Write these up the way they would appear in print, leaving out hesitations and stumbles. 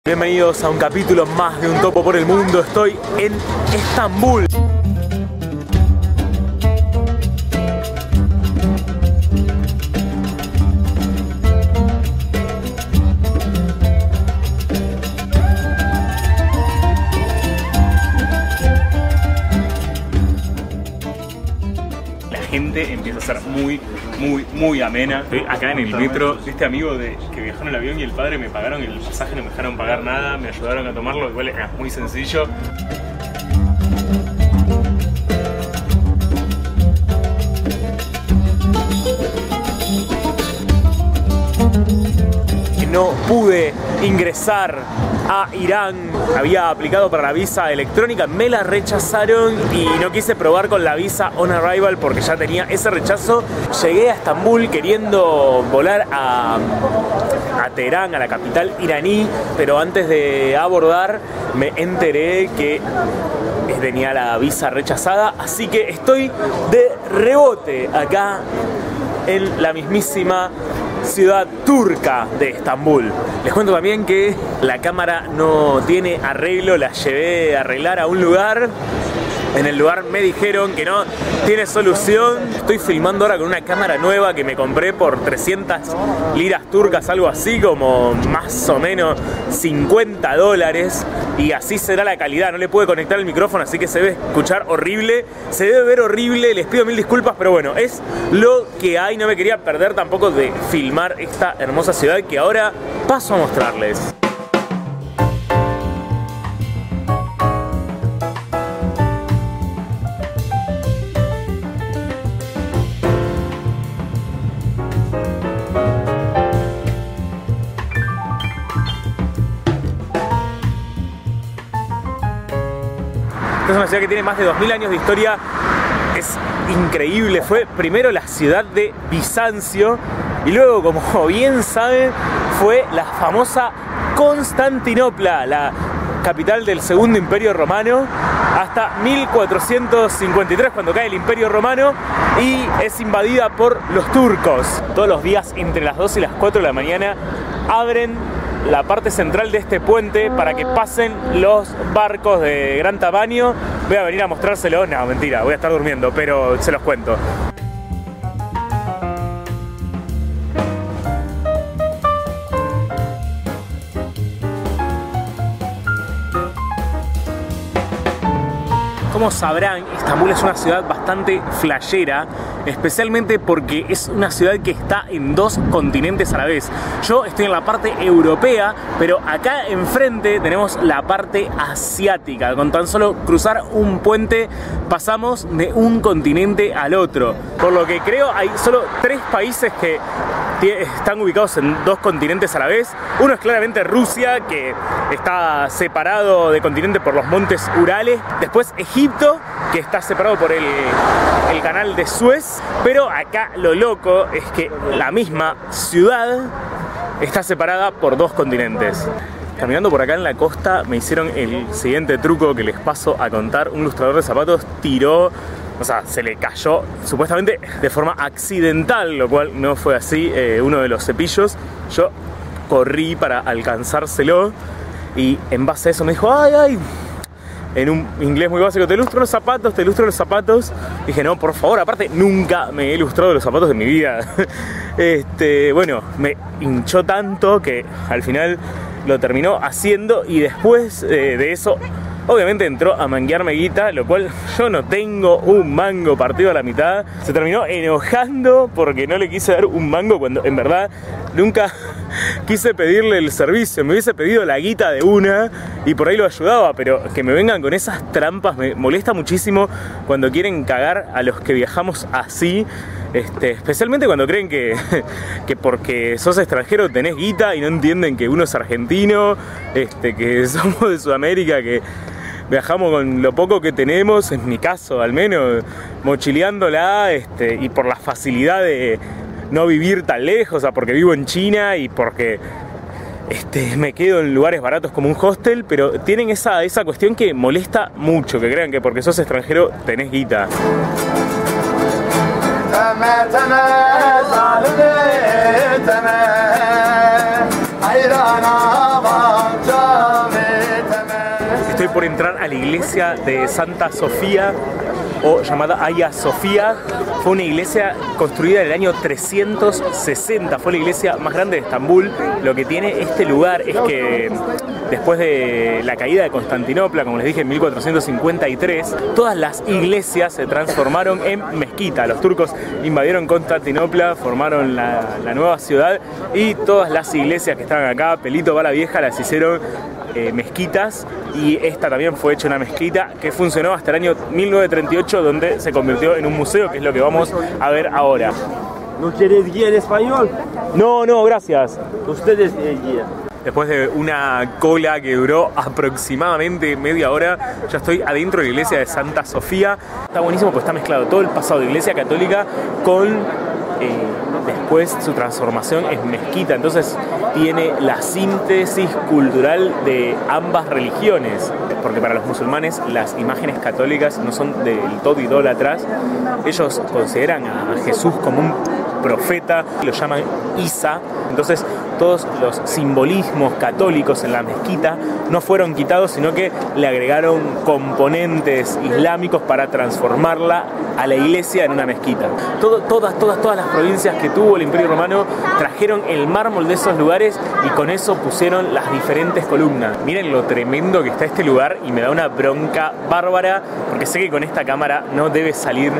Bienvenidos a un capítulo más de Un Topo por el Mundo. Estoy en Estambul. La gente empieza a ser muy amena. Estoy acá en el metro. Este amigo que viajó en el avión y el padre me pagaron el pasaje, no me dejaron pagar nada, me ayudaron a tomarlo, igual es muy sencillo. No pude ingresar a Irán, había aplicado para la visa electrónica, me la rechazaron y no quise probar con la visa on arrival porque ya tenía ese rechazo. Llegué a Estambul queriendo volar a Teherán, a la capital iraní, pero antes de abordar me enteré que tenía la visa rechazada, así que estoy de rebote acá en la mismísima ciudad turca de Estambul. Les cuento también que la cámara no tiene arreglo, la llevé a arreglar a un lugar. En el lugar me dijeron que no tiene solución. Estoy filmando ahora con una cámara nueva que me compré por 300 liras turcas, algo así como más o menos $50. Y así será la calidad. No le pude conectar el micrófono, así que se debe escuchar horrible, se debe ver horrible. Les pido mil disculpas, pero bueno, es lo que hay. No me quería perder tampoco de filmar esta hermosa ciudad que ahora paso a mostrarles. Es una ciudad que tiene más de 2000 años de historia, es increíble. Fue primero la ciudad de Bizancio y luego, como bien saben, fue la famosa Constantinopla, la capital del Segundo Imperio Romano, hasta 1453, cuando cae el Imperio Romano y es invadida por los turcos. Todos los días entre las 2 y las 4 de la mañana abren la parte central de este puente para que pasen los barcos de gran tamaño. Voy a venir a mostrárselo, no, mentira, voy a estar durmiendo, pero se los cuento. Como sabrán, Estambul es una ciudad bastante flashera, especialmente porque es una ciudad que está en dos continentes a la vez. Yo estoy en la parte europea, pero acá enfrente tenemos la parte asiática. Con tan solo cruzar un puente pasamos de un continente al otro. Por lo que creo hay solo 3 países que están ubicados en dos continentes a la vez. Uno es claramente Rusia, que está separado de continente por los montes Urales. Después Egipto, que está separado por el canal de Suez. Pero acá lo loco es que la misma ciudad está separada por dos continentes. Caminando por acá en la costa me hicieron el siguiente truco que les paso a contar. Un lustrador de zapatos tiró, o sea, se le cayó supuestamente de forma accidental, lo cual no fue así, uno de los cepillos. Yo corrí para alcanzárselo y en base a eso me dijo, ay, en un inglés muy básico, te lustro los zapatos, te lustro los zapatos. Dije, no, por favor, aparte nunca me he lustrado los zapatos de mi vida. Bueno, me hinchó tanto que al final lo terminó haciendo y después de eso obviamente entró a manguearme guita, lo cual yo no tengo un mango partido a la mitad. Se terminó enojando porque no le quise dar un mango cuando en verdad nunca quise pedirle el servicio. Me hubiese pedido la guita de una y por ahí lo ayudaba, pero que me vengan con esas trampas me molesta muchísimo cuando quieren cagar a los que viajamos así. Especialmente cuando creen que porque sos extranjero tenés guita y no entienden que uno es argentino, que somos de Sudamérica, que viajamos con lo poco que tenemos, en mi caso al menos, mochileándola, y por la facilidad de no vivir tan lejos, o sea, porque vivo en China y porque me quedo en lugares baratos como un hostel, pero tienen esa cuestión que molesta mucho, que crean que porque sos extranjero tenés guita. Estoy por entrar a la iglesia de Santa Sofía, o llamada Hagia Sofía. Fue una iglesia construida en el año 360, fue la iglesia más grande de Estambul. Lo que tiene este lugar es que después de la caída de Constantinopla, como les dije, en 1453, todas las iglesias se transformaron en mezquita. Los turcos invadieron Constantinopla, formaron la nueva ciudad y todas las iglesias que estaban acá, pelito va la vieja, las hicieron mezquitas, y esta también fue hecha una mezquita que funcionó hasta el año 1938, donde se convirtió en un museo, que es lo que vamos a ver ahora. ¿No quieres guía en español? No, gracias. Ustedes guía. Después de una cola que duró aproximadamente media hora, ya estoy adentro de la iglesia de Santa Sofía. Está buenísimo porque está mezclado todo el pasado de iglesia católica con después su transformación en mezquita. Entonces tiene la síntesis cultural de ambas religiones, porque para los musulmanes las imágenes católicas no son del todo idólatras. Ellos consideran a Jesús como un profeta, lo llaman Isa. Entonces todos los simbolismos católicos en la mezquita no fueron quitados, sino que le agregaron componentes islámicos para transformarla a la iglesia en una mezquita. Todas las provincias que tuvo el Imperio Romano trajeron el mármol de esos lugares y con eso pusieron las diferentes columnas. Miren lo tremendo que está este lugar, y me da una bronca bárbara porque sé que con esta cámara no debe salir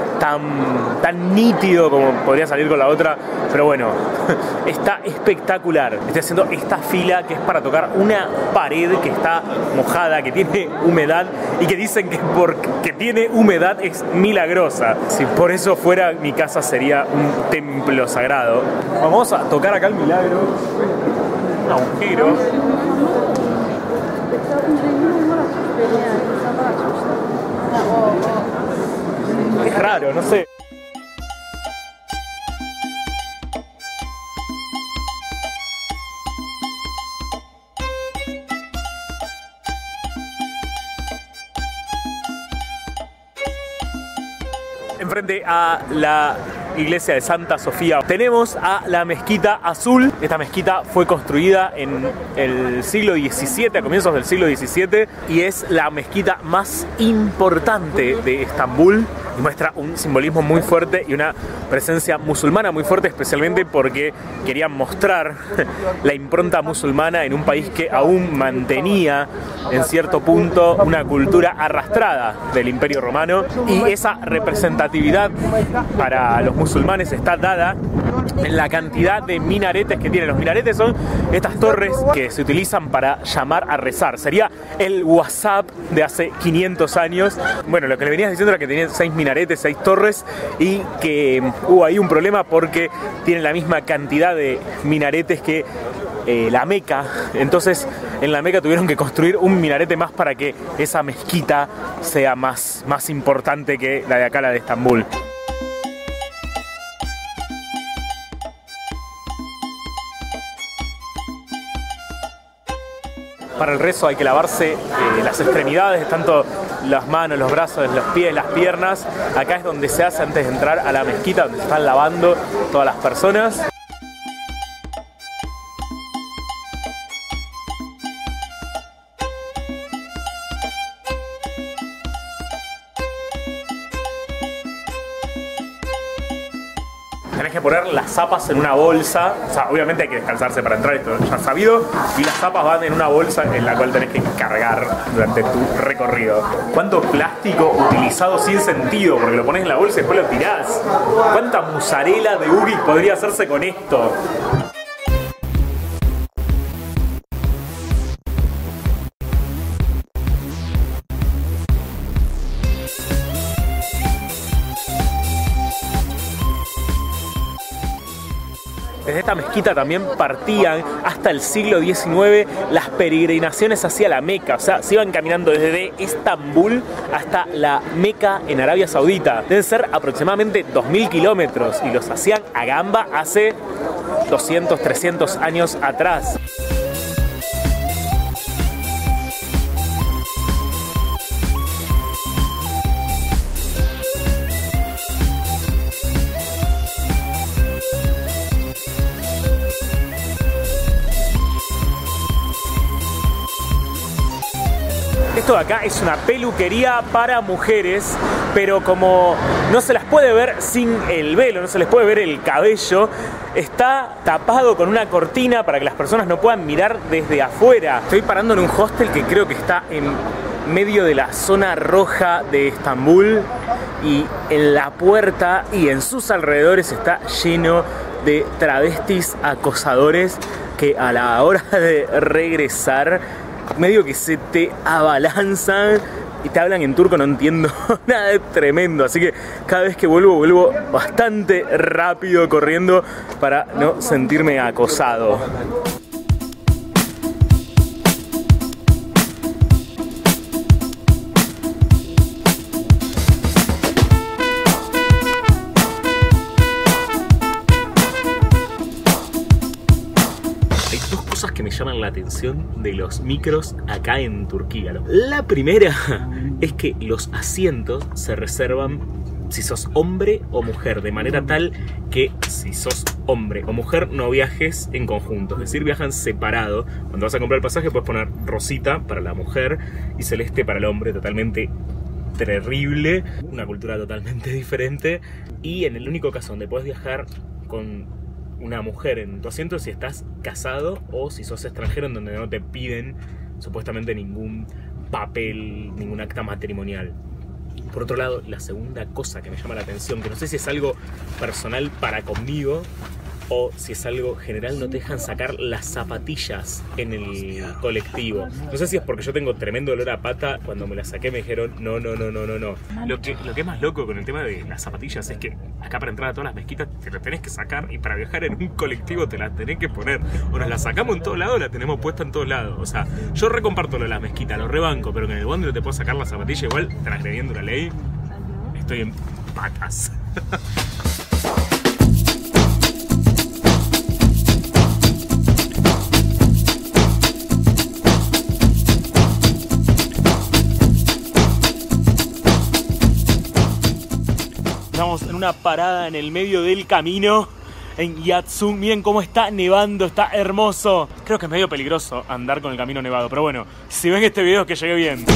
tan nítido como podría salir con la otra, pero bueno, está espectacular. Estoy haciendo esta fila que es para tocar una pared que está mojada, que tiene humedad, y que dicen que porque tiene humedad es milagrosa. Si por eso fuera, mi casa sería un templo sagrado. Vamos a tocar acá el milagro. Un agujero. Es raro, no sé. Enfrente a la iglesia de Santa Sofía tenemos a la Mezquita Azul. Esta mezquita fue construida en el siglo XVII, a comienzos del siglo XVII, y es la mezquita más importante de Estambul, y muestra un simbolismo muy fuerte y una presencia musulmana muy fuerte, especialmente porque querían mostrar la impronta musulmana en un país que aún mantenía en cierto punto una cultura arrastrada del Imperio Romano, y esa representatividad para los musulmanes está dada en la cantidad de minaretes que tienen. Los minaretes son estas torres que se utilizan para llamar a rezar. Sería el WhatsApp de hace 500 años. Bueno, lo que le venías diciendo era que tenían 6 minaretes, 6 torres, y que hubo ahí un problema porque tienen la misma cantidad de minaretes que la Meca. Entonces en la Meca tuvieron que construir un minarete más para que esa mezquita sea más importante que la de acá, la de Estambul. Para el rezo hay que lavarse las extremidades, tanto las manos, los brazos, los pies, las piernas. Acá es donde se hace antes de entrar a la mezquita, donde se están lavando todas las personas. Tenés que poner las zapas en una bolsa. O sea, obviamente hay que descansarse para entrar, esto ya sabido. Y las zapas van en una bolsa en la cual tenés que cargar durante tu recorrido. ¿Cuánto plástico utilizado sin sentido? Porque lo pones en la bolsa y después lo tirás. ¿Cuánta mozzarella de ubi podría hacerse con esto? Desde esta mezquita también partían hasta el siglo XIX las peregrinaciones hacia la Meca. O sea, se iban caminando desde Estambul hasta la Meca en Arabia Saudita. Deben ser aproximadamente 2000 kilómetros, y los hacían a gamba hace 200, 300 años atrás. Esto de acá es una peluquería para mujeres, pero como no se las puede ver sin el velo, no se les puede ver el cabello, está tapado con una cortina para que las personas no puedan mirar desde afuera. Estoy parando en un hostel que creo que está en medio de la zona roja de Estambul, y en la puerta y en sus alrededores está lleno de travestis acosadores que a la hora de regresar medio que se te abalanzan y te hablan en turco, no entiendo nada, es tremendo. Así que cada vez que vuelvo bastante rápido corriendo para no sentirme acosado. Que me llaman la atención de los micros acá en Turquía. La primera es que los asientos se reservan si sos hombre o mujer, de manera tal que si sos hombre o mujer no viajes en conjunto, es decir, viajan separado. Cuando vas a comprar el pasaje puedes poner rosita para la mujer y celeste para el hombre, totalmente terrible, una cultura totalmente diferente. Y en el único caso donde puedes viajar con una mujer en tu asiento si estás casado o si sos extranjero, en donde no te piden supuestamente ningún papel, ningún acta matrimonial. Por otro lado, la segunda cosa que me llama la atención, que no sé si es algo personal para conmigo o si es algo general, no te dejan sacar las zapatillas en el colectivo. No sé si es porque yo tengo tremendo dolor a pata. Cuando me las saqué me dijeron no. Lo que es más loco con el tema de las zapatillas es que acá para entrar a todas las mezquitas te las tenés que sacar, y para viajar en un colectivo te las tenés que poner. O nos las sacamos en todos lados o la tenemos puesta en todos lados. O sea, yo recomparto lo de las mezquitas, lo rebanco, pero que en el bondi no te puedo sacar la zapatilla igual, transgrediendo la ley, estoy en patas. Estamos en una parada en el medio del camino en Yatsung. Miren cómo está nevando, está hermoso. Creo que es medio peligroso andar con el camino nevado, pero bueno, si ven este video es que llegué bien.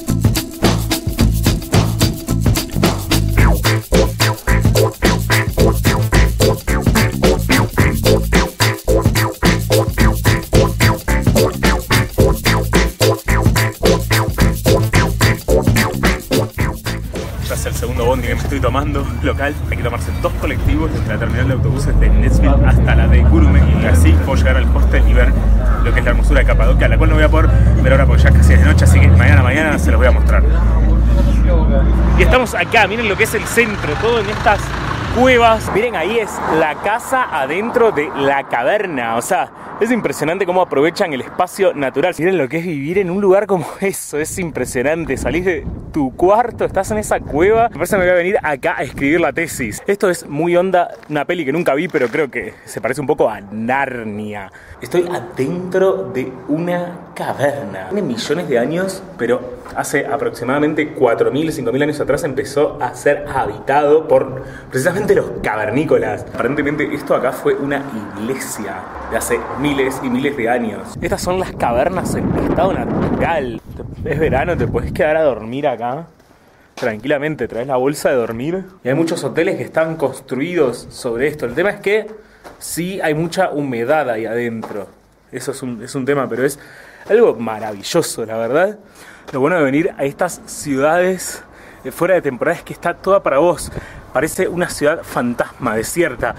El segundo bondi que me estoy tomando local. Hay que tomarse 2 colectivos desde la terminal de autobuses de Nezville hasta la de Gurume, y así puedo llegar al hostel y ver lo que es la hermosura de Capadocia, la cual no voy a poder ver ahora porque ya casi es de noche, así que mañana se los voy a mostrar. Y estamos acá, miren lo que es el centro, todo en estas cuevas. Miren, ahí es la casa adentro de la caverna, o sea, es impresionante cómo aprovechan el espacio natural. Miren lo que es vivir en un lugar como eso, es impresionante. Salís de tu cuarto, estás en esa cueva. Me parece que me voy a venir acá a escribir la tesis. Esto es muy onda, una peli que nunca vi, pero creo que se parece un poco a Narnia. Estoy adentro de una caverna. Tiene millones de años, pero hace aproximadamente 4.000, 5.000 años atrás empezó a ser habitado por precisamente los cavernícolas. Aparentemente esto acá fue una iglesia de hace miles y miles de años. Estas son las cavernas en estado natural. Es verano, te puedes quedar a dormir acá tranquilamente, traes la bolsa de dormir. Y hay muchos hoteles que están construidos sobre esto. El tema es que sí hay mucha humedad ahí adentro. Eso es un tema, pero es algo maravilloso, la verdad. Lo bueno de venir a estas ciudades fuera de temporada es que está toda para vos. Parece una ciudad fantasma, desierta.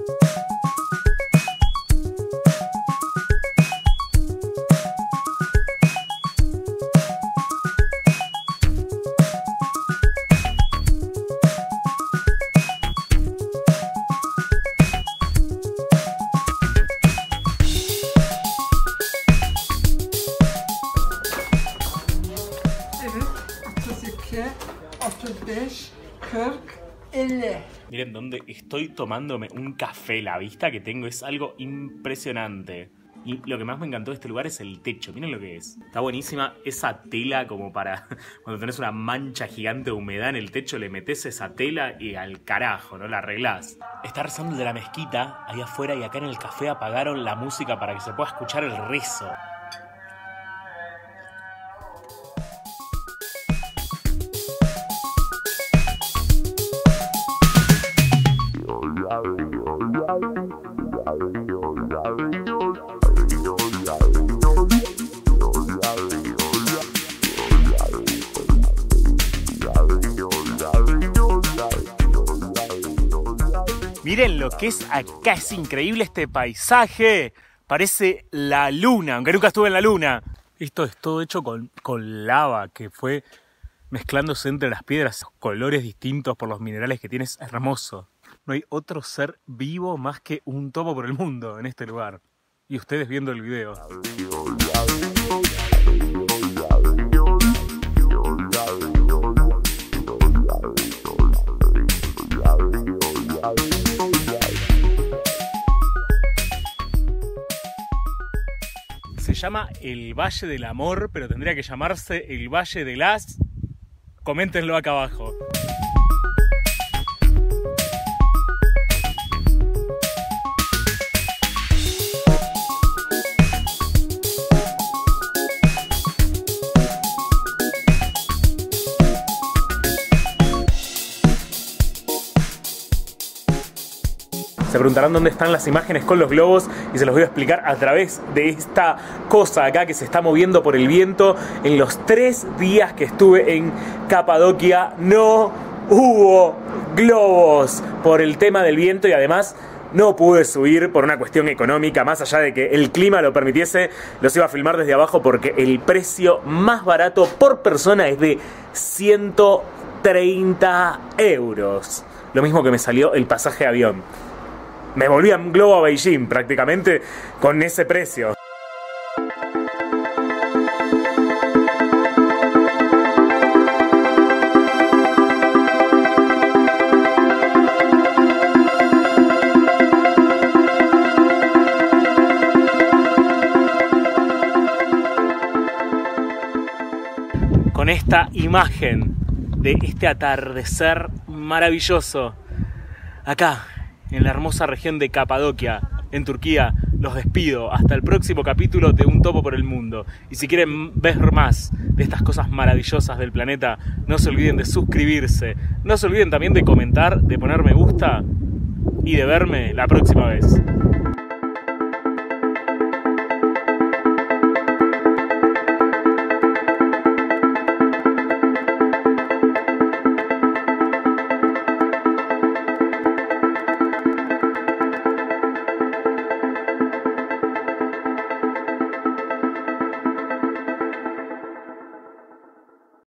Miren dónde estoy tomándome un café. La vista que tengo es algo impresionante. Y lo que más me encantó de este lugar es el techo. Miren lo que es. Está buenísima esa tela, como para cuando tenés una mancha gigante de humedad en el techo, le metés esa tela y al carajo, ¿no? La arreglás. Está rezando de la mezquita ahí afuera, y acá en el café apagaron la música para que se pueda escuchar el rezo. Miren lo que es acá, es increíble este paisaje. Parece la luna, aunque nunca estuve en la luna. Esto es todo hecho con lava que fue mezclándose entre las piedras, colores distintos por los minerales que tiene, es hermoso. No hay otro ser vivo más que un topo por el mundo en este lugar. Y ustedes viendo el video. Se llama el Valle del Amor, pero tendría que llamarse el Valle de las... Coméntenlo acá abajo. Se preguntarán dónde están las imágenes con los globos y se los voy a explicar a través de esta cosa acá que se está moviendo por el viento. En los 3 días que estuve en Capadocia no hubo globos por el tema del viento y además no pude subir por una cuestión económica. Más allá de que el clima lo permitiese, los iba a filmar desde abajo porque el precio más barato por persona es de 130 euros. Lo mismo que me salió el pasaje de avión. Me volví en globo a Beijing prácticamente con ese precio. Con esta imagen de este atardecer maravilloso acá en la hermosa región de Capadocia, en Turquía, los despido. Hasta el próximo capítulo de Un Topo por el Mundo. Y si quieren ver más de estas cosas maravillosas del planeta, no se olviden de suscribirse. No se olviden también de comentar, de poner me gusta y de verme la próxima vez.